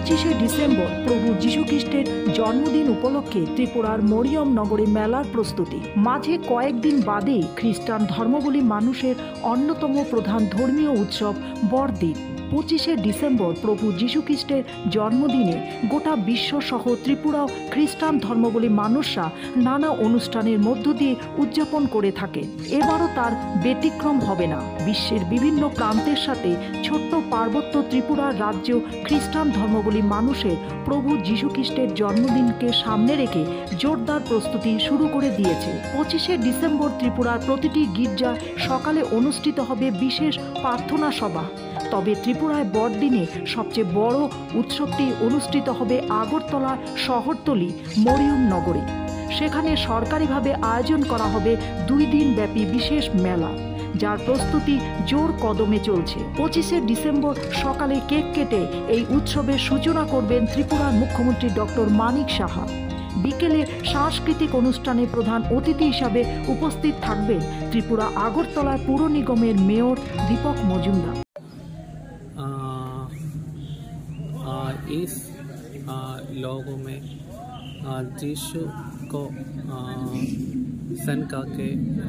25শে December প্রভু যীশু খ্রিস্টের জন্মদিন উপলক্ষে ত্রিপুরার মরিয়ম নগরে মেলার প্রস্তুতি। মাঝে কয়েকদিন বাদেই খ্রিস্টান ধর্মাবলম্বী মানুষের অন্যতম প্রধান ধর্মীয় উৎসব বড়দিন। 25শে ডিসেম্বর প্রভু যীশু খ্রিস্টের জন্মদিনে গোটা বিশ্বসহ ত্রিপুরাও খ্রিস্টান ধর্মাবলম্বী মানুষরা নানা অনুষ্ঠানের মধ্য দিয়ে উদযাপন করে থাকে। এবারও তার ব্যতিক্রম হবে না। বিশ্বের বিভিন্ন প্রান্তের সাথে ছোট্ট পার্বত্য ত্রিপুরার রাজ্য খ্রিস্টান ধর্মাবলম্বী মানুষের প্রভু যীশু খ্রিস্টের জন্মদিনকে সামনে রেখে জোরদার প্রস্তুতি শুরু করে দিয়েছে। 25শে ডিসেম্বর ত্রিপুরার প্রতিটি গির্জা সকালে অনুষ্ঠিত হবে বিশেষ প্রার্থনা সভা। তবে ত্রিপুরায় বড়দিনে সবচেয়ে বড় উৎসবটি অনুষ্ঠিত হবে আগরতলা শহরতলি মরিয়ম নগরে। সেখানে সরকারিভাবে আয়োজন করা হবে 2 দিন ব্যাপী বিশেষ মেলা, যার প্রস্তুতি জোর কদমে চলছে। 25শে ডিসেম্বর সকালে কেক কেটে এই উৎসবের সূচনা করবেন ত্রিপুরার মুখ্যমন্ত্রী ডক্টর মানিক সাহা। বিকেলে সাংস্কৃতিক অনুষ্ঠানে প্রধান অতিথি হিসাবে উপস্থিত থাকবেন ত্রিপুরা আগরতলা পুর নিগমের মেয়র দীপক মজুমদার। इस लोगों में यीशु को सन करके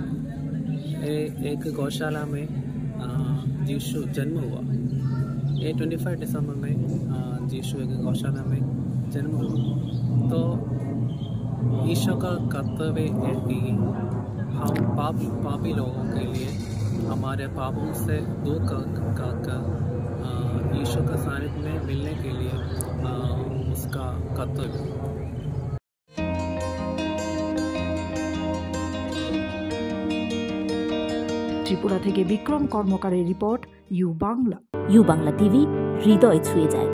एक गौशाला में यीशु जन्म हुआ। ये 25 दिसंबर में यीशु एक गौशाला में जन्म हुआ। तो ईश्वर का कर्तव्य है कि हम पापी लोगों के लिए हमारे पापों से दूर कर ईश्वर का सानिध्य में मिलने के लिए उसका कर्तव्य। ত্রিপুরা থেকে বিক্রম কর্মকারের report, U Bangla. U Bangla TV, হৃদয় ছুঁয়ে যায়।